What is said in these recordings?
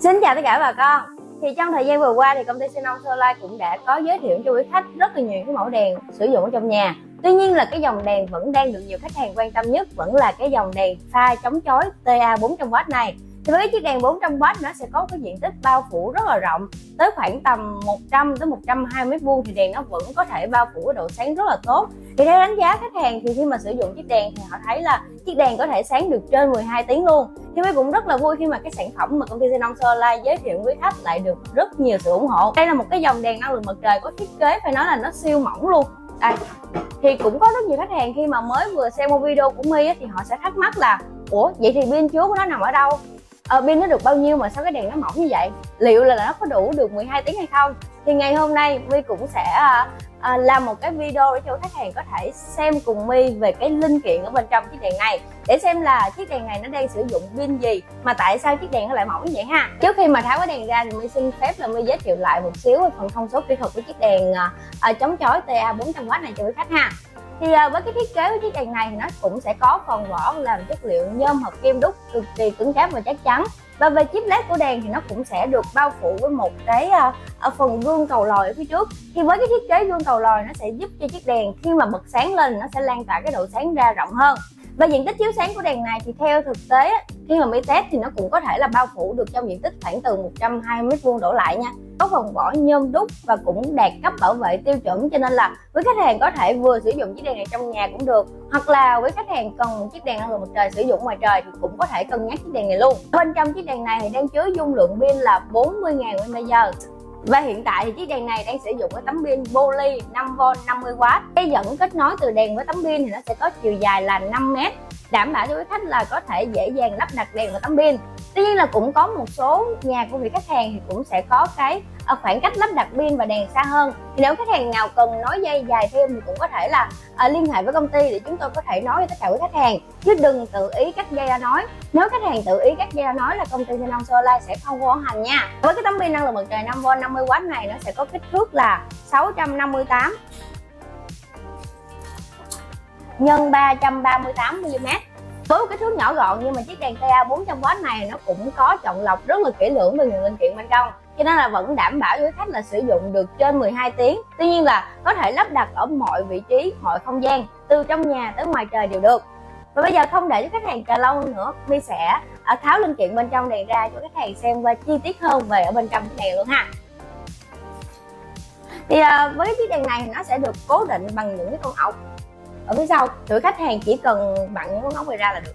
Xin chào tất cả bà con. Thì trong thời gian vừa qua thì công ty Xenon Solar cũng đã có giới thiệu cho quý khách rất là nhiều cái mẫu đèn sử dụng ở trong nhà. Tuy nhiên là cái dòng đèn vẫn đang được nhiều khách hàng quan tâm nhất vẫn là cái dòng đèn pha chống chói TA 400W này. Thì với cái chiếc đèn 400W nó sẽ có cái diện tích bao phủ rất là rộng, tới khoảng tầm 100 tới 120 m2 thì đèn nó vẫn có thể bao phủ cái độ sáng rất là tốt. Thì theo đánh giá khách hàng thì khi mà sử dụng chiếc đèn thì họ thấy là chiếc đèn có thể sáng được trên 12 tiếng luôn. Thì My cũng rất là vui khi mà cái sản phẩm mà công ty Xenon Solar giới thiệu với khách lại được rất nhiều sự ủng hộ. Đây là một cái dòng đèn năng lượng mặt trời có thiết kế phải nói là nó siêu mỏng luôn. Đây. Thì cũng có rất nhiều khách hàng khi mà mới vừa xem một video của My thì họ sẽ thắc mắc là ủa vậy thì pin chứa của nó nằm ở đâu? Pin nó được bao nhiêu mà sao cái đèn nó mỏng như vậy? Liệu là nó có đủ được 12 tiếng hay không? Thì ngày hôm nay My cũng sẽ làm một cái video để cho khách hàng có thể xem cùng My về cái linh kiện ở bên trong chiếc đèn này, để xem là chiếc đèn này nó đang sử dụng pin gì mà tại sao chiếc đèn nó lại mỏng như vậy ha. Trước khi mà tháo cái đèn ra thì My xin phép là My giới thiệu lại một xíu về phần thông số kỹ thuật của chiếc đèn chống chói TA 400W này cho quý khách ha. Thì với cái thiết kế của chiếc đèn này thì nó cũng sẽ có phần vỏ làm chất liệu nhôm hợp kim đúc cực kỳ cứng cáp và chắc chắn. Và về chip led của đèn thì nó cũng sẽ được bao phủ với một cái phần gương cầu lòi ở phía trước. Thì với cái thiết kế gương cầu lòi nó sẽ giúp cho chiếc đèn khi mà bật sáng lên nó sẽ lan tỏa cái độ sáng ra rộng hơn. Và diện tích chiếu sáng của đèn này thì theo thực tế khi mà My test thì nó cũng có thể là bao phủ được trong diện tích khoảng từ 120 m2 đổ lại nha. Có phần vỏ nhôm đúc và cũng đạt cấp bảo vệ tiêu chuẩn, cho nên là với khách hàng có thể vừa sử dụng chiếc đèn này trong nhà cũng được, hoặc là với khách hàng cần một chiếc đèn năng lượng mặt trời sử dụng ngoài trời thì cũng có thể cân nhắc chiếc đèn này luôn. Bên trong chiếc đèn này thì đang chứa dung lượng pin là 40.000 mAh. Và hiện tại thì chiếc đèn này đang sử dụng cái tấm pin poly 5V 50W. Cái dẫn kết nối từ đèn với tấm pin thì nó sẽ có chiều dài là 5 m, đảm bảo cho quý khách là có thể dễ dàng lắp đặt đèn vào tấm pin. Tuy nhiên là cũng có một số nhà của vị khách hàng thì cũng sẽ có cái khoảng cách lắp đặt pin và đèn xa hơn. Thì nếu khách hàng nào cần nối dây dài thêm thì cũng có thể là liên hệ với công ty để chúng tôi có thể nói với tất cả quý khách hàng, chứ đừng tự ý cắt dây ra nói. Nếu khách hàng tự ý cắt dây ra nói là công ty Xenon Solar sẽ không có hành nha. Với cái tấm pin năng lượng mặt trời 5V 50W này nó sẽ có kích thước là 658 x 338 mm. Với một cái thước nhỏ gọn nhưng mà chiếc đèn TA 400W này nó cũng có chọn lọc rất là kỹ lưỡng về nguồn linh kiện bên trong, cho nên là vẫn đảm bảo với khách là sử dụng được trên 12 tiếng. Tuy nhiên là có thể lắp đặt ở mọi vị trí, mọi không gian, từ trong nhà tới ngoài trời đều được. Và bây giờ không để cho khách hàng chờ lâu nữa, My sẽ tháo linh kiện bên trong đèn ra cho khách hàng xem qua chi tiết hơn về ở bên trong chiếc đèn luôn ha. Thì với cái chiếc đèn này thì nó sẽ được cố định bằng những cái con ốc ở phía sau, tụi khách hàng chỉ cần vặn những con ốc này ra là được.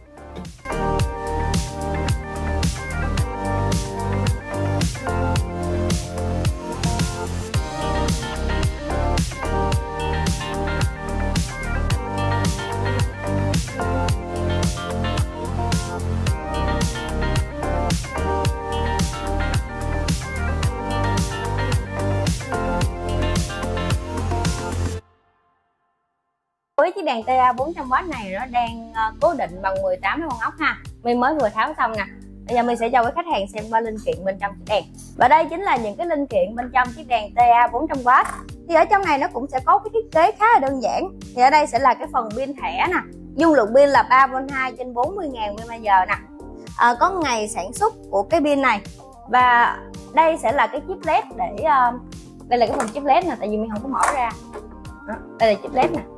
Với chiếc đèn TA 400W này nó đang cố định bằng 18 cái con ốc ha. My mới vừa tháo xong nè. Bây giờ mình sẽ cho với khách hàng xem qua linh kiện bên trong chiếc đèn. Và đây chính là những cái linh kiện bên trong chiếc đèn TA 400W. Thì ở trong này nó cũng sẽ có cái thiết kế khá là đơn giản. Thì ở đây sẽ là cái phần pin thẻ nè. Dung lượng pin là 3V2 trên 40.000 mAh nè. Có ngày sản xuất của cái pin này. Và đây sẽ là cái chip led để đây là cái phần chip led nè, tại vì mình không có mở ra. Đó, đây là chip led nè.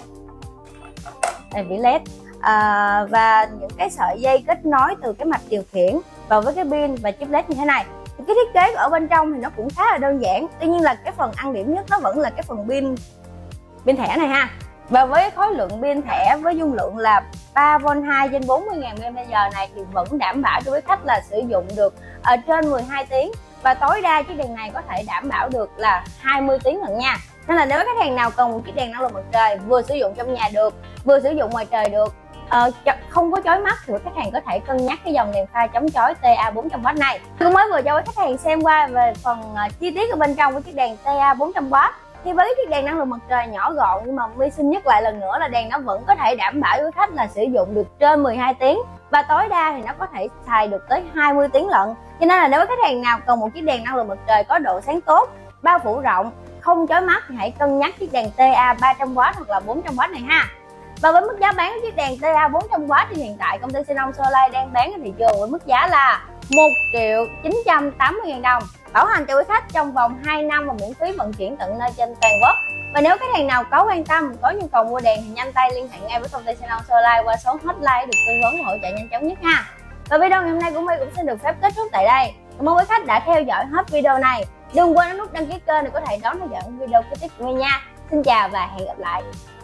Đây vỉ led và những cái sợi dây kết nối từ cái mạch điều khiển vào với cái pin và chip led như thế này. Thì cái thiết kế ở bên trong thì nó cũng khá là đơn giản, tuy nhiên là cái phần ăn điểm nhất nó vẫn là cái phần pin thẻ này ha. Và với khối lượng pin thẻ với dung lượng là 3V2 trên 40.000 mAh này thì vẫn đảm bảo cho quý khách là sử dụng được trên 12 tiếng, và tối đa chiếc đèn này có thể đảm bảo được là 20 tiếng lần nha. Nên là nếu khách hàng nào cần một chiếc đèn năng lượng mặt trời vừa sử dụng trong nhà được, vừa sử dụng ngoài trời được, không có chói mắt thì khách hàng có thể cân nhắc cái dòng đèn pha chống chói TA 400W này. Tôi mới vừa cho khách hàng xem qua về phần chi tiết ở bên trong của chiếc đèn TA 400W. Thì với chiếc đèn năng lượng mặt trời nhỏ gọn nhưng mà My xin nhắc lại lần nữa là đèn nó vẫn có thể đảm bảo với khách là sử dụng được trên 12 tiếng, và tối đa thì nó có thể xài được tới 20 tiếng lận. Cho nên là nếu khách hàng nào cần một chiếc đèn năng lượng mặt trời có độ sáng tốt, bao phủ rộng, không chói mắt thì hãy cân nhắc chiếc đèn TA 300W hoặc là 400W này ha. Và với mức giá bán của chiếc đèn TA 400W thì hiện tại công ty Xenon Solar đang bán ở thị trường với mức giá là 1.980.000 đồng, bảo hành cho quý khách trong vòng 2 năm và miễn phí vận chuyển tận nơi trên toàn quốc. Và nếu khách hàng nào có quan tâm, có nhu cầu mua đèn thì nhanh tay liên hệ ngay với công ty Xenon Solar qua số hotline được tư vấn và hỗ trợ nhanh chóng nhất ha. Và video ngày hôm nay của My cũng xin được phép kết thúc tại đây. Cảm ơn quý khách đã theo dõi hết video này. Đừng quên ấn nút đăng ký kênh để có thể đón theo dõi video kế tiếp của My nha. Xin chào và hẹn gặp lại.